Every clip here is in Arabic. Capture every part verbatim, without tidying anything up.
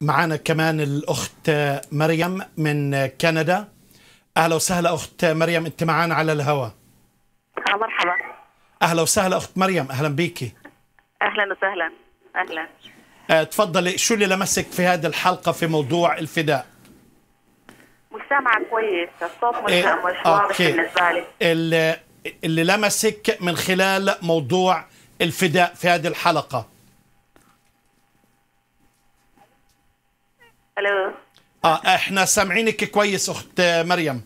معنا كمان الأخت مريم من كندا. أهلا وسهلا أخت مريم، أنت معنا على الهواء. مرحبا. أهلا وسهلا أخت مريم، أهلا بيكي. أهلا وسهلا. أهلا. أه تفضلي، شو اللي لمسك في هذه الحلقة في موضوع الفداء؟ مش سامعة كويس، الصوت مش إيه؟ مش واضح بالنسبة لي. اللي, اللي لمسك من خلال موضوع الفداء في هذه الحلقة. الو. اه احنا سامعينك كويس اخت مريم،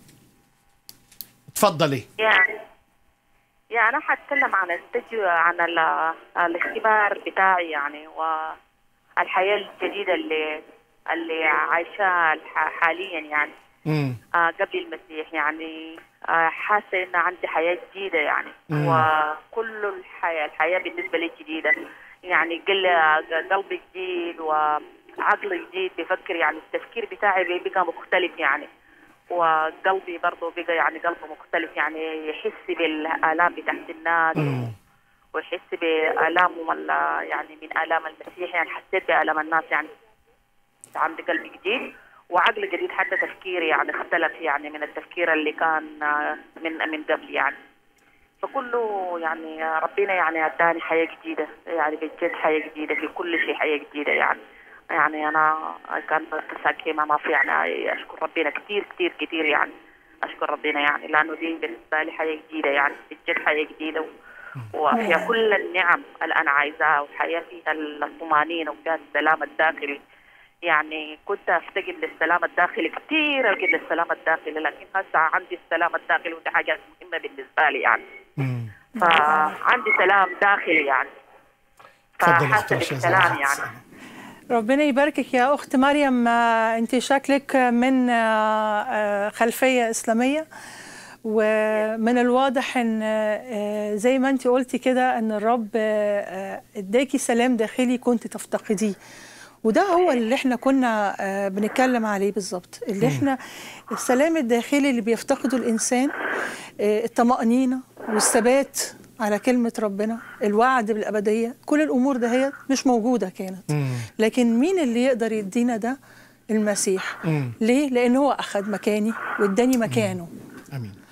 تفضلي. يعني يعني انا حاتكلم عن التجو عن الاختبار بتاعي يعني، والحياة الجديدة اللي اللي عايشاها حاليا يعني. امم آه قبل المسيح يعني. آه حاسة ان عندي حياة جديدة يعني. مم. وكل الحياة الحياة بالنسبة لي جديدة يعني. قلبي جديد وعقلي جديد، بفكر يعني التفكير بتاعي بقى مختلف يعني. وقلبي برضه بقى يعني قلبه مختلف يعني، يحس بالآلام بتاعت الناس. مم. ويحس بآلامهم يعني من آلام المسيح يعني. حسيت بآلام الناس يعني. عندي قلب جديد وعقل جديد، حتى تفكيري يعني اختلف يعني من التفكير اللي كان من من قبل يعني. فكله يعني ربنا يعني اداني حياة جديدة يعني، بجد حياة جديدة في كل شيء، حياة جديدة يعني. يعني أنا كان تساكي ما في يعني، أشكر ربنا كثير كثير كثير يعني. أشكر ربنا يعني، لأنه دي بالنسبة لي حياة جديدة يعني، بجد حياة جديدة وفيها كل النعم اللي أنا عايزاها، وحياة فيها الطمأنينة وفيها السلام الداخلي. يعني كنت أفتقد للسلام الداخلي كثير، أفتقد للسلام الداخلي، لكن هسه عندي السلام الداخلي ودي حاجة مهمة بالنسبة لي يعني. مم. فعندي سلام داخلي يعني. فحاسة بالسلام يعني. ربنا يباركك يا أخت مريم. أنت شكلك من خلفية إسلامية، ومن الواضح ان زي ما انت قلتي كده ان الرب اداكي سلام داخلي كنت تفتقديه، وده هو اللي احنا كنا بنتكلم عليه بالظبط، اللي احنا السلام الداخلي اللي بيفتقده الانسان، الطمأنينة والثبات على كلمة ربنا، الوعد بالأبدية، كل الأمور ده هي مش موجودة كانت. لكن مين اللي يقدر يدينا ده؟ المسيح. ليه؟ لأنه هو أخذ مكاني واداني مكانه. آمين.